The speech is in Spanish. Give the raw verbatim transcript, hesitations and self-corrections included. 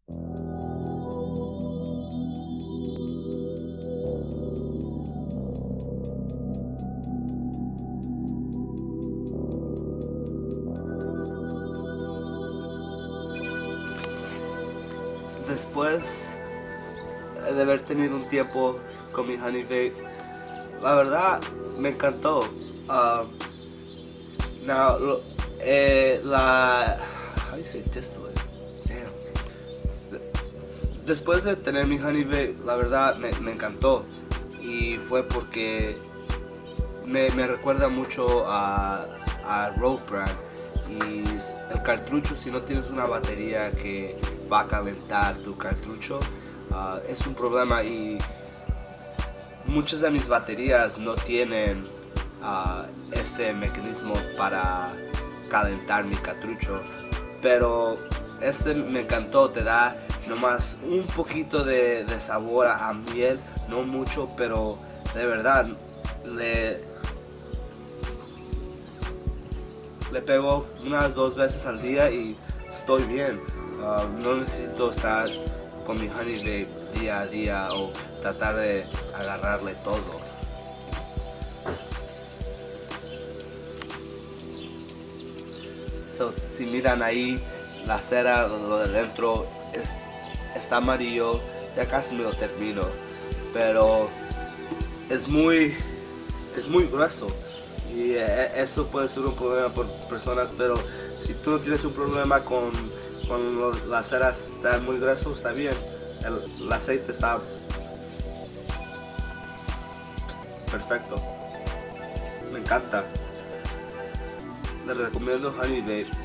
Después de haber tenido un tiempo con mi honey vape, la verdad me encantó. Uh, now, lo, eh, la how do you say distillate? Damn. Después de tener mi honey vape, la verdad me, me encantó, y fue porque me, me recuerda mucho a, a Rogue Brand. Y el cartucho, si no tienes una batería que va a calentar tu cartucho, uh, es un problema, y muchas de mis baterías no tienen uh, ese mecanismo para calentar mi cartucho, pero este me encantó. Te da nomás un poquito de, de sabor a miel, no mucho, pero de verdad le le pego unas dos veces al día y estoy bien. Uh, no necesito estar con mi honey vape día a día o tratar de agarrarle todo. So, si miran ahí, la cera, lo de dentro es, está amarillo. Ya casi me lo termino, pero es muy es muy grueso, y eh, eso puede ser un problema por personas. Pero si tú no tienes un problema con, con lo, la cera está muy grueso, está bien. El, el aceite está perfecto, me encanta. Les recomiendo honey vape.